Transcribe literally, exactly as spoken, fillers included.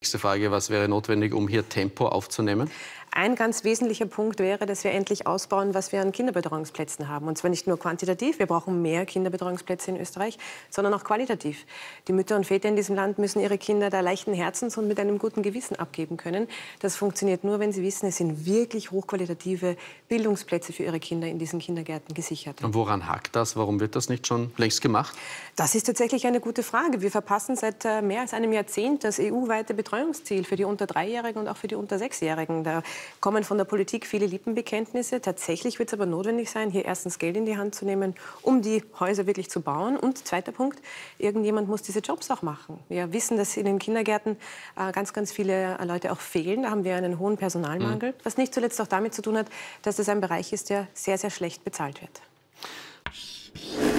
Nächste Frage, was wäre notwendig, um hier Tempo aufzunehmen? Ein ganz wesentlicher Punkt wäre, dass wir endlich ausbauen, was wir an Kinderbetreuungsplätzen haben. Und zwar nicht nur quantitativ, wir brauchen mehr Kinderbetreuungsplätze in Österreich, sondern auch qualitativ. Die Mütter und Väter in diesem Land müssen ihre Kinder da leichten Herzens und mit einem guten Gewissen abgeben können. Das funktioniert nur, wenn sie wissen, es sind wirklich hochqualitative Bildungsplätze für ihre Kinder in diesen Kindergärten gesichert. Und woran hakt das? Warum wird das nicht schon längst gemacht? Das ist tatsächlich eine gute Frage. Wir verpassen seit äh, mehr als einem Jahrzehnt das E U-weite Betreuungsziel für die unter Dreijährigen und auch für die unter Sechsjährigen. Da kommen von der Politik viele Lippenbekenntnisse. Tatsächlich wird es aber notwendig sein, hier erstens Geld in die Hand zu nehmen, um die Häuser wirklich zu bauen. Und zweiter Punkt, irgendjemand muss diese Jobs auch machen. Wir wissen, dass in den Kindergärten äh, ganz, ganz viele Leute auch fehlen. Da haben wir einen hohen Personalmangel, mhm. was nicht zuletzt auch damit zu tun hat, dass das ein Bereich ist, der sehr, sehr schlecht bezahlt wird.